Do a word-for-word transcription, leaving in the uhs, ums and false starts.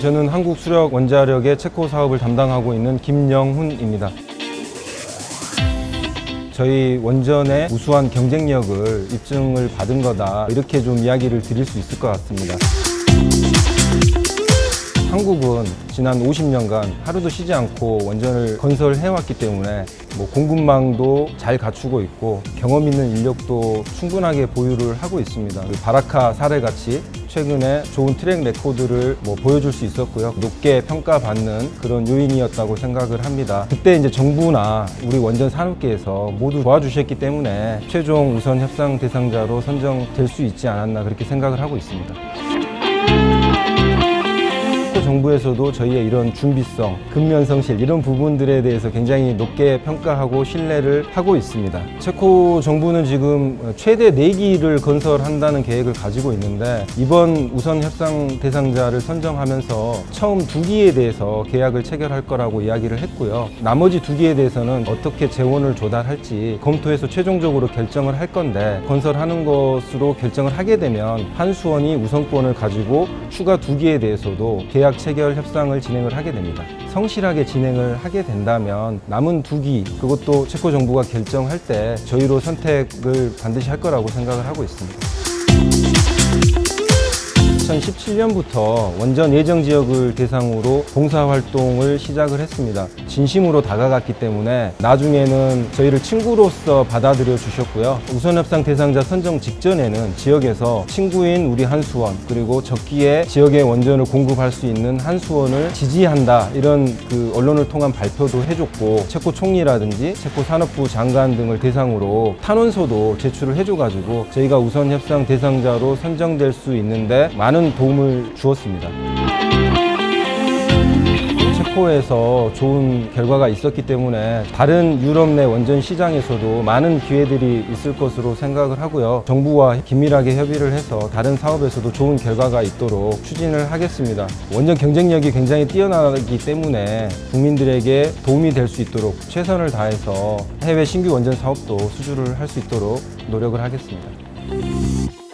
저는 한국수력원자력의 체코 사업을 담당하고 있는 김영훈입니다. 저희 원전의 우수한 경쟁력을 입증을 받은 거다, 이렇게 좀 이야기를 드릴 수 있을 것 같습니다. 한국은 지난 오십 년간 하루도 쉬지 않고 원전을 건설해왔기 때문에 뭐 공급망도 잘 갖추고 있고 경험 있는 인력도 충분하게 보유를 하고 있습니다. 바라카 사례같이 최근에 좋은 트랙 레코드를 뭐 보여줄 수 있었고요. 높게 평가받는 그런 요인이었다고 생각을 합니다. 그때 이제 정부나 우리 원전 산업계에서 모두 도와주셨기 때문에 최종 우선 협상 대상자로 선정될 수 있지 않았나, 그렇게 생각을 하고 있습니다. 정부에서도 저희의 이런 준비성, 근면성실 이런 부분들에 대해서 굉장히 높게 평가하고 신뢰를 하고 있습니다. 체코 정부는 지금 최대 네 기를 건설한다는 계획을 가지고 있는데 이번 우선 협상 대상자를 선정하면서 처음 두 기에 대해서 계약을 체결할 거라고 이야기를 했고요. 나머지 두 기에 대해서는 어떻게 재원을 조달할지 검토해서 최종적으로 결정을 할 건데, 건설하는 것으로 결정을 하게 되면 한수원이 우선권을 가지고 추가 두 기에 대해서도 계약 체결 협상을 진행을 하게 됩니다. 성실하게 진행을 하게 된다면 남은 두 기, 그것도 체코 정부가 결정할 때 저희로 선택을 반드시 할 거라고 생각을 하고 있습니다. 이천십칠 년부터 원전 예정 지역을 대상으로 봉사활동을 시작을 했습니다. 진심으로 다가갔기 때문에 나중에는 저희를 친구로서 받아들여 주셨고요. 우선협상 대상자 선정 직전에는 지역에서 친구인 우리 한수원, 그리고 적기에 지역의 원전을 공급할 수 있는 한수원을 지지한다, 이런 그 언론을 통한 발표도 해줬고, 체코 총리라든지 체코 산업부 장관 등을 대상으로 탄원서도 제출을 해줘가지고 저희가 우선협상 대상자로 선정될 수 있는데 많은 도움을 주었습니다. 체코에서 좋은 결과가 있었기 때문에 다른 유럽 내 원전 시장에서도 많은 기회들이 있을 것으로 생각을 하고요. 정부와 긴밀하게 협의를 해서 다른 사업에서도 좋은 결과가 있도록 추진을 하겠습니다. 원전 경쟁력이 굉장히 뛰어나기 때문에 국민들에게 도움이 될 수 있도록 최선을 다해서 해외 신규 원전 사업도 수주를 할 수 있도록 노력을 하겠습니다.